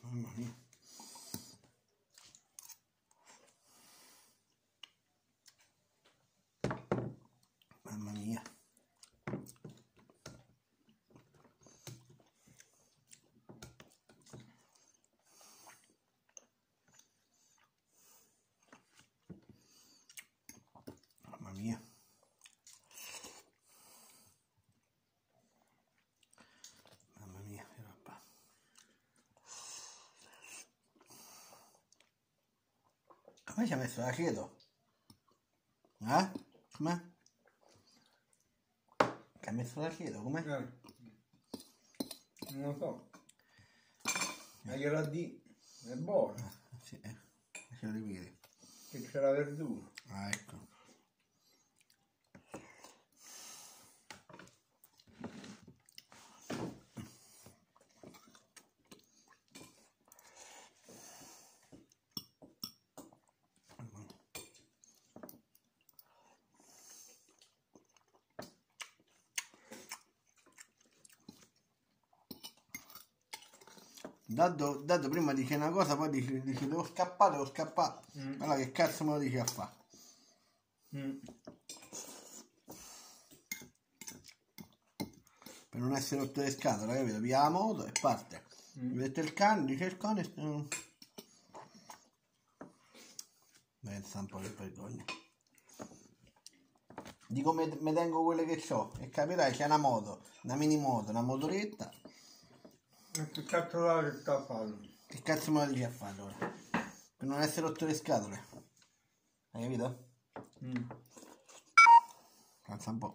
Mamma mia. Mamma mia. Mamma mia. Mamma mia, che roba. Come ci ha messo l'aceto? Com'è? Che ha messo l'aceto, com'è? Non lo so. Ma gliela di è buono. Sì, ce lo rivedi. Che c'è la verdura. Ah, ecco. Daddo prima dice una cosa, poi dice devo scappare. Allora che cazzo me lo dici a fa? Per non essere rotto le scatole, capito? Via la moto e parte. Vedete il cane, dice il cane. Pensa un po' che vergogna. Dico me tengo quelle che ho e capirai c'è una moto, una mini moto, una motoretta. E che cazzo là che sta a fare? Che cazzo me lo dici a fare allora? Per non essere rotto le scatole. Hai capito? Pensa un po'.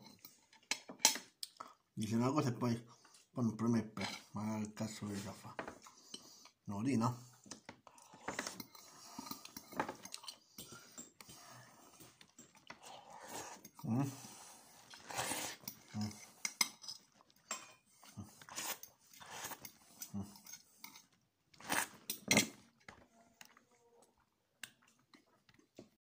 Dice una cosa e poi non promette. Ma che cazzo riesce a fare? Non lo di, no?